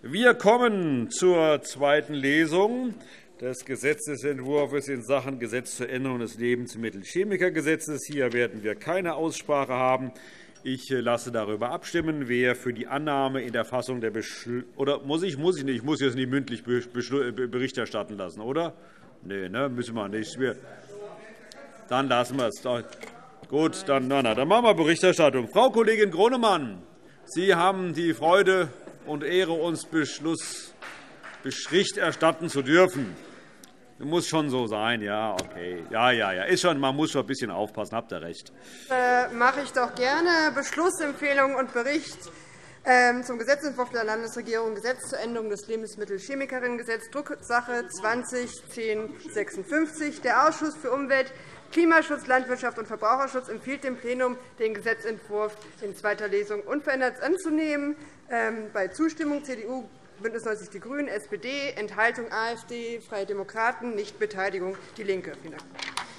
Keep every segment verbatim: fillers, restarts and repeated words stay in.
Wir kommen zur zweiten Lesung des Gesetzentwurfs in Sachen Gesetz zur Änderung des Lebensmittelchemikergesetzes. Hier werden wir keine Aussprache haben. Ich lasse darüber abstimmen, wer für die Annahme in der Fassung der Beschl oder muss ich, muss ich nicht, ich muss jetzt nicht mündlich Bericht erstatten lassen, oder? Nee, ne, müssen wir nicht. Wir dann lassen wir es. Gut, dann, na, na, dann machen wir Berichterstattung. Frau Kollegin Gronemann, Sie haben die Freude und Ehre, uns Beschluss, Bericht erstatten zu dürfen. Das muss schon so sein, ja, okay. Ja, ja, ja. Ist schon, man muss schon ein bisschen aufpassen, habt ihr recht. Äh, mache ich doch gerne. Beschlussempfehlung und Bericht äh, zum Gesetzentwurf der Landesregierung, Gesetz zur Änderung des Lebensmittelchemikerinnengesetzes, Drucksache zwanzig zehn sechsundfünfzig. Der Ausschuss für Umwelt, Klimaschutz, Landwirtschaft und Verbraucherschutz empfiehlt dem Plenum, den Gesetzentwurf in zweiter Lesung unverändert anzunehmen. Ähm, bei Zustimmung C D U, BÜNDNIS neunzig die GRÜNEN, S P D, Enthaltung AfD, Freie Demokraten, Nichtbeteiligung DIE LINKE. Vielen Dank.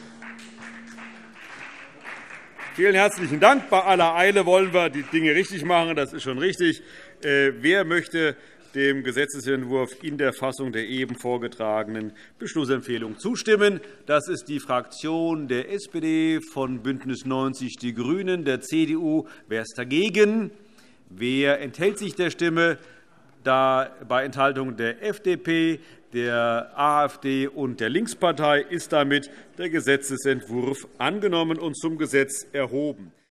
Vielen herzlichen Dank. Bei aller Eile wollen wir die Dinge richtig machen. Das ist schon richtig. Wer möchte dem Gesetzentwurf in der Fassung der eben vorgetragenen Beschlussempfehlung zustimmen? Das ist die Fraktion der S P D, von BÜNDNIS neunzig die GRÜNEN, der C D U. Wer ist dagegen? Wer enthält sich der Stimme? Da bei Enthaltung der F D P, der AfD und der Linkspartei ist damit der Gesetzentwurf angenommen und zum Gesetz erhoben.